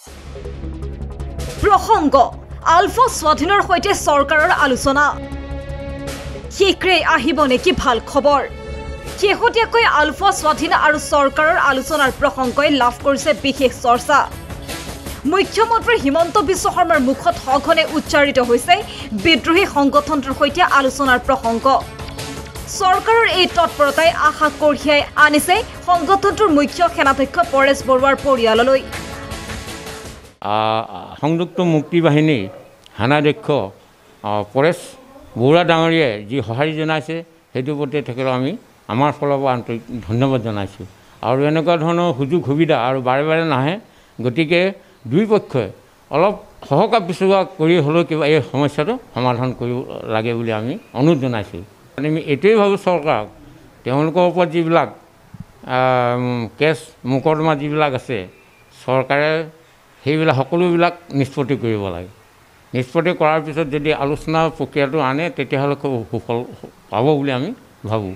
প্ৰসংগ আলফা স্বাধীনৰ সৈতে চৰকাৰৰ আলোচনা শীঘ্ৰেই আহিব নেকি ভাল খবৰ শেহতীয়াকৈ আলফা স্বাধীন আৰু চৰকাৰৰ আলোচনাৰ প্ৰসংগই লাভ কৰিছে বিশেষ চৰ্চা মুখ্যমন্ত্ৰী হিমন্ত বিশ্ব শৰ্মাৰ মুখত সঘনে উচ্চাৰিত হৈছে বিদ্ৰোহী সংগঠনটোৰ সৈতে আলোচনাৰ প্ৰসংগ চৰকাৰৰ এই তৎপৰতাই আশা কঢ়িয়াই আনিছে সংগঠনটোৰ মুখ্য সেনাধ্যক্ষ পৰেশ বৰুৱাৰ পৰিয়াললৈ সংযুক্ত মুক্তি বাহিনীৰ সেনাধ্যক্ষ পৰেশ বৰুৱা ডাঙৰীয়াই যি সঁহাৰি জনাইছে সেইটোৰ প্ৰতি তেখেতক আমি আমাৰ ফালৰ পৰা আন্তৰিক ধন্যবাদ জনাইছোঁ আৰু এনেকুৱা ধৰণৰ সুযোগ সুবিধা আৰু বাৰে বাৰে নাহে গতিকে দুই পক্ষই অলপ সহকাৰ বিচৰা কৰি হ'লেও কিবা এই সমস্যাটো সমাধান কৰিব লাগে বুলি আমি অনুৰোধ জনাইছোঁ আমি এইটোৱেই ভাবোঁ চৰকাৰক তেওঁলোকৰ ওপৰত যিবিলাক কেছ মোকৰ্দমা যিবিলাক আছে চৰকাৰে সেইবিলাক সকলোবিলাক নিষ্পত্তি কৰিব লাগে নিষ্পত্তি কৰাৰ পিছত যদি আলোচনা প্ৰক্ৰিয়াটো আনে তেতিয়াহ'লে খুব সুফল পাব বুলি আমি ভাবোঁ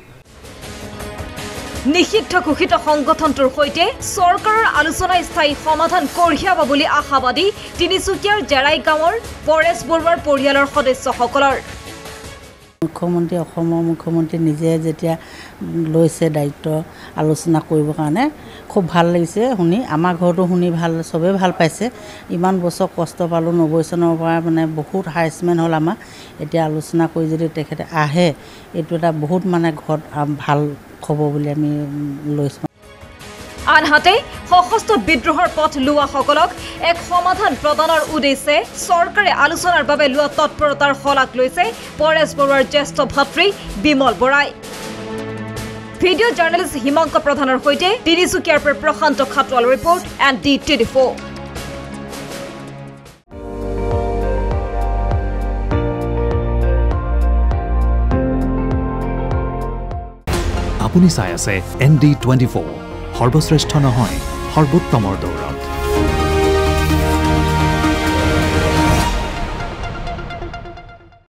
নিষিদ্ধ ঘোষিত সংগঠনটোৰ সৈতে চৰকাৰৰ আলোচনা স্থায়ী সমাধান কঢ়িয়াব বুলি আশাবাদী তিনিচুকীয়াৰ জেৰাই গাঁৱৰ পৰেশ বৰুৱাৰ পৰিয়ালৰ সদস্যসকলৰ মুখ্যমন্ত্ৰী অসমৰ মুখ্যমন্ত্ৰী নিজে যেতিয়া লৈছে দায়িত্ব আলোচনা কৰিবৰ কাৰণে খুব ভাল লাগিছে শুনি আমাৰ ঘৰতো শুনি ভাল চবেই ভাল পাইছে ইমান বছৰ কষ্ট পালোঁ 90 চনৰ পৰা মানে বহুত হাৰেছমেণ্ট হ'ল আমাৰ এতিয়া আলোচনা কৰি যদি তেখেতে আহে এইটো এটা বহুত মানে ঘৰত ভাল খবৰ বুলি আমি লৈছোঁ আনহাতে সশস্ত্ৰ বিদ্ৰোহৰ পথ লোৱাসকলক এক সমাধান প্ৰদানৰ উদ্দেশ্যে চৰকাৰে আলোচনাৰ বাবে লোৱা তৎপৰতাৰ শলাগ লৈছে পৰেশ বৰুৱাৰ জ্যেষ্ঠ ভাতৃ বিমল বৰাই ভিডিঅ' জাৰ্নেলিষ্ট হিমন্ত প্ৰধানৰ সৈতে তিনিচুকীয়াৰ পৰা প্ৰশান্ত খাটৱাল ৰিপৰ্ট ND24 আপুনি চাই আছে ND24 সৰ্বশ্ৰেষ্ঠ নহয় সৰ্বোত্তমৰ দৌৰত